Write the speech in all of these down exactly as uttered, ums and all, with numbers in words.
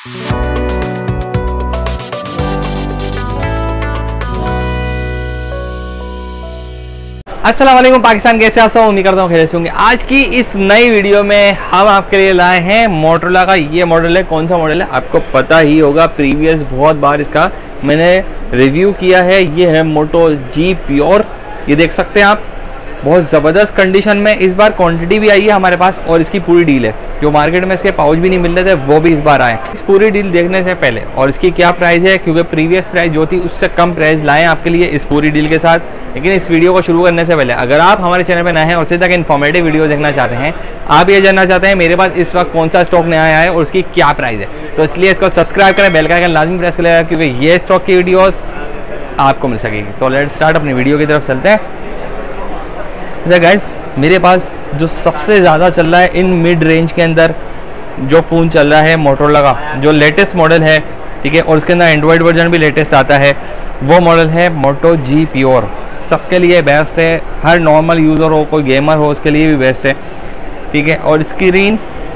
अस्सलाम वालेकुम पाकिस्तान, कैसे आप सब? उम्मीद करता हूँ खैरियत से होंगे। आज की इस नई वीडियो में हम आपके लिए लाए हैं मोटरोला का ये मॉडल है। कौन सा मॉडल है आपको पता ही होगा, प्रीवियस बहुत बार इसका मैंने रिव्यू किया है। ये है मोटो जी प्योर। ये देख सकते हैं आप, बहुत ज़बरदस्त कंडीशन में इस बार क्वांटिटी भी आई है हमारे पास और इसकी पूरी डील है। जो मार्केट में इसके पाउच भी नहीं मिल रहे थे वो भी इस बार आए। इस पूरी डील देखने से पहले और इसकी क्या प्राइस है, क्योंकि प्रीवियस प्राइस जो थी उससे कम प्राइस लाएं आपके लिए इस पूरी डील के साथ। लेकिन इस वीडियो को शुरू करने से पहले अगर आप हमारे चैनल पर नए हैं और इसी तक इन्फॉर्मेटिव वीडियो देखना चाहते हैं, आप ये जानना चाहते हैं मेरे पास इस वक्त कौन सा स्टॉक नया आया है और उसकी क्या प्राइस है, तो इसलिए इसको सब्सक्राइब करें, बेल का आइकन लाजमी प्रेस करेगा, क्योंकि ये स्टॉक की वीडियोस आपको मिल सकेगी। तो लेट्स स्टार्ट, अपनी वीडियो की तरफ चलते हैं। अच्छा गाइस, मेरे पास जो सबसे ज़्यादा चल रहा है इन मिड रेंज के अंदर जो फ़ोन चल रहा है मोटोरोला का, जो लेटेस्ट मॉडल है, ठीक है, और उसके अंदर एंड्रॉयड वर्जन भी लेटेस्ट आता है, वो मॉडल है मोटो जी प्योर। सबके लिए बेस्ट है, हर नॉर्मल यूज़र हो, कोई गेमर हो, उसके लिए भी बेस्ट है, ठीक है। और स्क्रीन,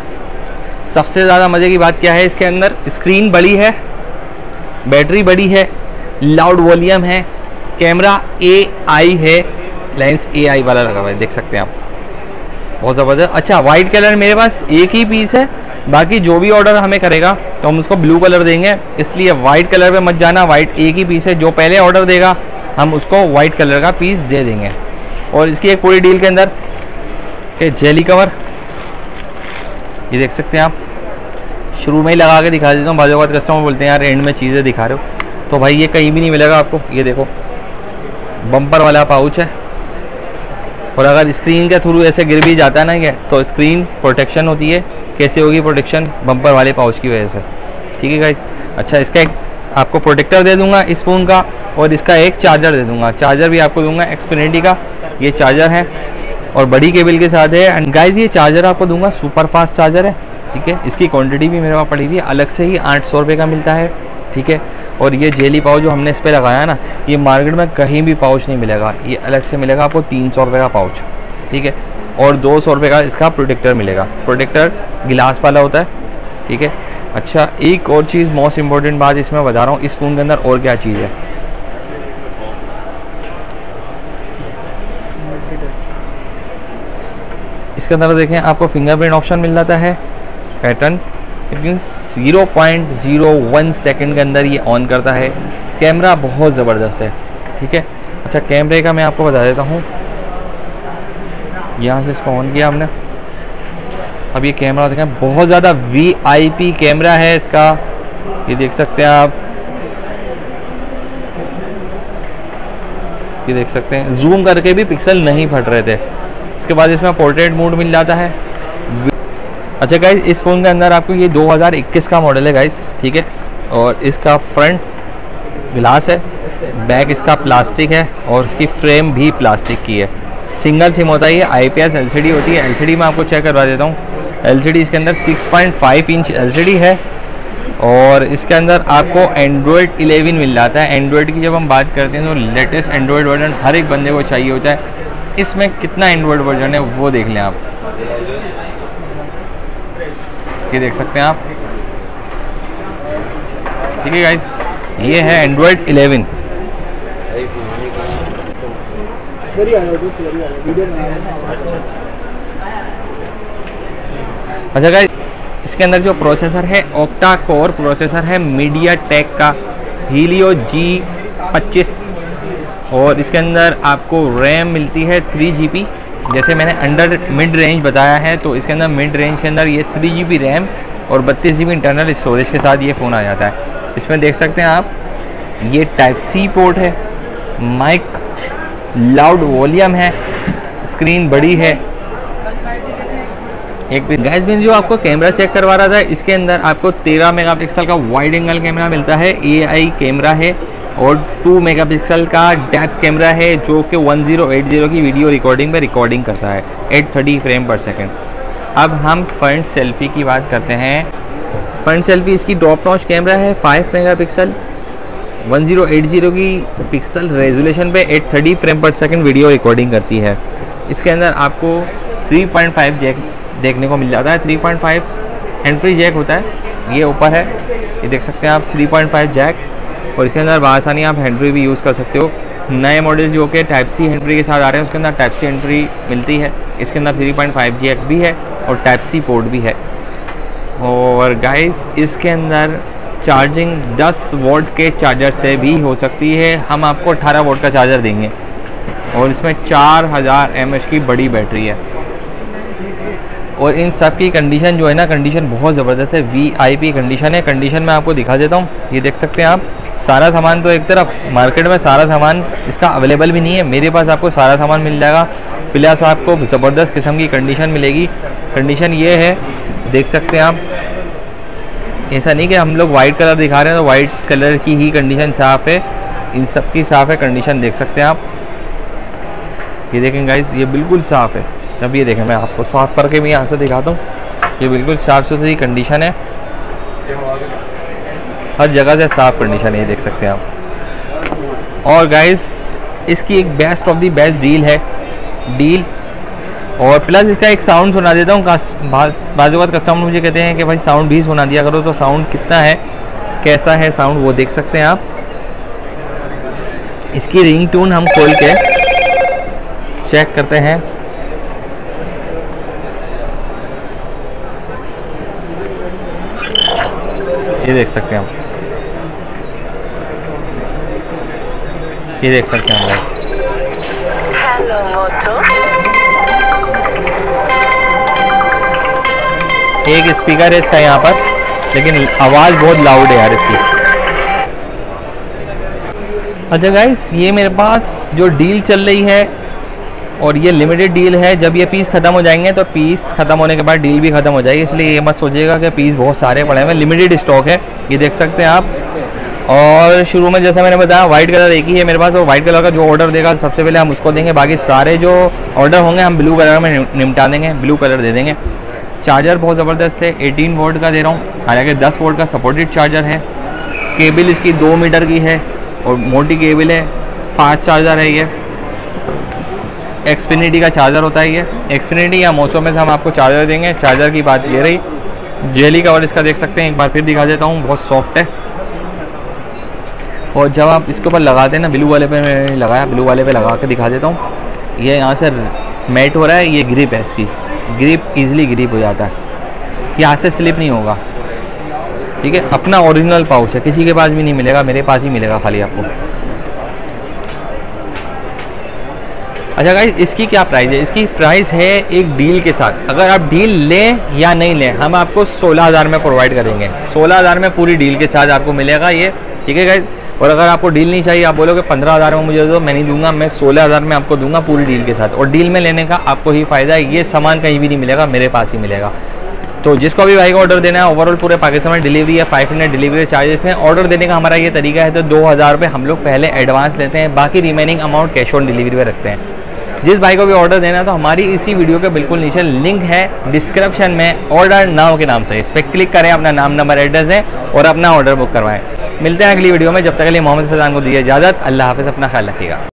सबसे ज़्यादा मज़े की बात क्या है, इसके अंदर स्क्रीन बड़ी है, बैटरी बड़ी है, लाउड वॉल्यूम है, कैमरा ए आई है, लेंस ए आई वाला लगा हुआ है, देख सकते हैं आप, बहुत ज़बरदस्त। अच्छा, वाइट कलर मेरे पास एक ही पीस है, बाकी जो भी ऑर्डर हमें करेगा तो हम उसको ब्लू कलर देंगे, इसलिए वाइट कलर पे मत जाना। वाइट एक ही पीस है, जो पहले ऑर्डर देगा हम उसको वाइट कलर का पीस दे देंगे। और इसकी एक पूरी डील के अंदर के जेली कवर, ये देख सकते हैं आप, शुरू में ही लगा के दिखा देता हूँ। बाजू बात कस्टमर बोलते हैं यार एंड में चीज़ें दिखा रहे हो, तो भाई ये कहीं भी नहीं मिलेगा आपको। ये देखो, बम्पर वाला पाउच है, और अगर स्क्रीन के थ्रू ऐसे गिर भी जाता है ना ये, तो स्क्रीन प्रोटेक्शन होती है। कैसे होगी प्रोटेक्शन? बम्पर वाले पाउच की वजह से, ठीक है गाइस। अच्छा, इसका एक आपको प्रोटेक्टर दे दूंगा इस फ़ोन का, और इसका एक चार्जर दे दूंगा। चार्जर भी आपको दूंगा एक्सफिनिटी का, ये चार्जर है और बड़ी केबल के साथ है। एंड गाइस, ये चार्जर आपको दूंगा, सुपर फास्ट चार्जर है, ठीक है। इसकी क्वान्टिटी भी मेरे पास पड़ी हुई है, अलग से ही आठ सौ रुपये का मिलता है, ठीक है। और ये जेली पाउच जो हमने इस पर लगाया ना, ये मार्केट में कहीं भी पाउच नहीं मिलेगा, ये अलग से मिलेगा आपको तीन सौ रुपये का पाउच, ठीक है। और दो सौ रुपये का इसका प्रोटेक्टर मिलेगा। प्रोटेक्टर गिलास वाला होता है, ठीक है। अच्छा, एक और चीज़, मोस्ट इम्पॉर्टेंट बात इसमें बता रहा हूँ, इस फ़ोन के अंदर और क्या चीज़ है। इसके अंदर देखें, आपको फिंगरप्रिंट ऑप्शन मिल जाता है, पैटर्न, लेकिन zero point zero one second के अंदर ये ऑन करता है। कैमरा बहुत ज़बरदस्त है, ठीक है। अच्छा, कैमरे का मैं आपको बता देता हूँ, यहाँ से इसको ऑन किया हमने, अब ये कैमरा देखें, बहुत ज़्यादा वी आई पी कैमरा है इसका, ये देख सकते हैं आप, ये देख सकते हैं, जूम करके भी पिक्सल नहीं फट रहे थे। इसके बाद इसमें पोर्ट्रेट मोड मिल जाता है। अच्छा गाइस, इस फ़ोन के अंदर आपको ये दो हज़ार इक्कीस का मॉडल है गाइस, ठीक है। और इसका फ्रंट ग्लास है, बैक इसका प्लास्टिक है, और इसकी फ्रेम भी प्लास्टिक की है। सिंगल सिम होता है, ये I P S L C D होती है। एल सी डी में आपको चेक करवा देता हूँ, एल सी डी इसके अंदर six point five inch L C D है। और इसके अंदर आपको एंड्रॉयड इलेवन मिल जाता है। एंड्रॉयड की जब हम बात करते हैं तो लेटेस्ट एंड्रॉयड वर्जन हर एक बंदे को चाहिए होता है। इसमें कितना एंड्रॉयड वर्जन है वो देख लें आप, ये देख सकते हैं आप, ठीक है गाइस, ये है एंड्रॉयड इलेवन। अच्छा गाइस, इसके अंदर जो प्रोसेसर है ऑक्टा कोर प्रोसेसर है, मीडिया टेक का हीलियो जी पच्चीस, और इसके अंदर आपको रैम मिलती है थ्री जी बी। जैसे मैंने अंडर मिड रेंज बताया है, तो इसके अंदर मिड रेंज के अंदर ये थ्री जी बी रैम और बत्तीस जी बी इंटरनल स्टोरेज के साथ ये फ़ोन आ जाता है। इसमें देख सकते हैं आप, ये टाइप सी पोर्ट है, माइक, लाउड वॉल्यूम है, स्क्रीन बड़ी है। एक गाइस, मैंने जो आपको कैमरा चेक करवा रहा था, इसके अंदर आपको तेरह मेगापिक्सल का वाइड एंगल कैमरा मिलता है, ए आई कैमरा है, और टू मेगापिक्सल का डेप्थ कैमरा है, जो कि वन ज़ीरो एट ज़ीरो की वीडियो रिकॉर्डिंग में रिकॉर्डिंग करता है at thirty frame per second. अब हम फ्रंट सेल्फी की बात करते हैं। फ्रंट सेल्फी इसकी ड्रॉप नॉच कैमरा है, five megapixel, one zero eight zero की पिक्सल रेजोल्यूशन पे at thirty frame per second video recording करती है। इसके अंदर आपको थ्री पॉइंट फाइव जैक देखने को मिल जाता है। Three point five hand free jack होता है, ये ऊपर है, ये देख सकते हैं आप थ्री पॉइंट फाइव जैक, और इसके अंदर आसानी आप हैंड फ्री भी यूज़ कर सकते हो। नए मॉडल जो कि टाइप सी हैंड फ्री के साथ आ रहे हैं उसके अंदर टाइप सी हैंड फ्री मिलती है। इसके अंदर थ्री पॉइंट फाइव जैक भी है और टाइप सी पोर्ट भी है। और गाइस इसके अंदर चार्जिंग दस वोल्ट के चार्जर से भी हो सकती है। हम आपको अठारह वोल्ट का चार्जर देंगे और इसमें चार हज़ार एम एच की बड़ी बैटरी है। और इन सब की कंडीशन जो है ना, कंडीशन बहुत ज़बरदस्त है, वी आई पी कंडीशन है। कंडीशन मैं आपको दिखा देता हूँ, ये देख सकते हैं आप। सारा सामान तो एक तरफ, मार्केट में सारा सामान इसका अवेलेबल भी नहीं है, मेरे पास आपको सारा सामान मिल जाएगा। प्लस आपको ज़बरदस्त किस्म की कंडीशन मिलेगी। कंडीशन ये है, देख सकते हैं आप, ऐसा नहीं कि हम लोग वाइट कलर दिखा रहे हैं तो वाइट कलर की ही कंडीशन साफ़ है, इन सब की साफ़ है कंडीशन, देख सकते हैं आप। ये देखें गाइस, ये बिल्कुल साफ़ है। अब ये देखें, मैं आपको साफ़ करके भी यहाँ से दिखाता हूँ, ये बिल्कुल साफ़ सुथरी कंडीशन है, हर जगह से साफ़ कंडीशन है, ये देख सकते हैं आप। और गाइस इसकी एक best of the best deal है, डील और प्लस इसका एक साउंड सुना देता हूँ। बाज़ वक़्त कस्टमर मुझे कहते हैं कि भाई साउंड भी सुना दिया करो, तो साउंड कितना है, कैसा है साउंड, वो देख सकते हैं आप। इसकी रिंग टून हम खोल के चेक करते हैं। ये देख सकते हैं हम, ये देख सकते हैं हम। Hello Moto. एक स्पीकर है इसका यहाँ पर, लेकिन आवाज़ बहुत लाउड है यार इसकी। अच्छा गाइस, ये मेरे पास जो डील चल रही है और ये लिमिटेड डील है, जब ये पीस ख़त्म हो जाएंगे तो पीस ख़त्म होने के बाद डील भी ख़त्म हो जाएगी, इसलिए ये मत सोचिएगा कि पीस बहुत सारे पड़े हैं, लिमिटेड स्टॉक है, ये देख सकते हैं आप। और शुरू में जैसा मैंने बताया वाइट कलर एक ही है मेरे पास, और वाइट कलर का जो ऑर्डर देगा सबसे पहले हम उसको देंगे, बाकी सारे जो ऑर्डर होंगे हम ब्लू कलर में निपटा देंगे, ब्लू कलर दे देंगे। चार्जर बहुत ज़बरदस्त है, अठारह वोल्ट का दे रहा हूँ, हालांकि दस वोल्ट का सपोर्टेड चार्जर है। केबल इसकी दो मीटर की है और मोटी केबल है, फास्ट चार्जर है। ये एक्सफिनिटी का चार्जर होता है, ये एक्सफिनिटी या मोचो में से हम आपको चार्जर देंगे। चार्जर की बात ये रही। जेली कवर इसका देख सकते हैं, एक बार फिर दिखा देता हूँ, बहुत सॉफ्ट है। और जब आप इसके ऊपर लगाते हैं ना, ब्लू वाले पे मैं लगाया, ब्लू वाले पे लगा के दिखा देता हूँ, ये यहाँ से मैट हो रहा है, ये ग्रिप है इसकी, ग्रिप इजीली ग्रिप हो जाता है, ये हाथ से स्लिप नहीं होगा, ठीक है। अपना ओरिजिनल पाउच है, किसी के पास भी नहीं मिलेगा, मेरे पास ही मिलेगा खाली आपको। अच्छा गाइस, इसकी क्या प्राइस है? इसकी प्राइस है एक डील के साथ, अगर आप डील लें या नहीं लें हम आपको सोलह हज़ार में प्रोवाइड करेंगे, सोलह हज़ार में पूरी डील के साथ आपको मिलेगा ये, ठीक है गाइस। और अगर आपको डील नहीं चाहिए, आप बोलोगे पंद्रह हज़ार में मुझे दो, मैं नहीं दूंगा, मैं सोलह हज़ार में आपको दूंगा पूरी डील के साथ। और डील में लेने का आपको ही फ़ायदा है, ये सामान कहीं भी नहीं मिलेगा, मेरे पास ही मिलेगा। तो जिसको भी भाई का ऑर्डर देना है, ओवरऑल पूरे पाकिस्तान में डिलीवरी है, फाइव हंड्रेड डिलीवरी चार्जेस हैं। ऑर्डर देने का हमारा ये तरीका है, तो दो हज़ार रुपये हम लोग पहले एडवांस लेते हैं, बाकी remaining amount cash on delivery में रखते हैं। जिस भाई को भी ऑर्डर देना है तो हमारी इसी वीडियो के बिल्कुल नीचे लिंक है डिस्क्रिप्शन में, ऑर्डर नाउ के नाम से, इस पर क्लिक करें, अपना नाम नंबर एड्रेस दें और अपना ऑर्डर बुक करवाएं। मिलते हैं अगली वीडियो में, जब तक के लिए मोहम्मद फैजान को दिए इजाज़त। अल्लाह हाफ़िज़, अपना ख्याल रखिएगा।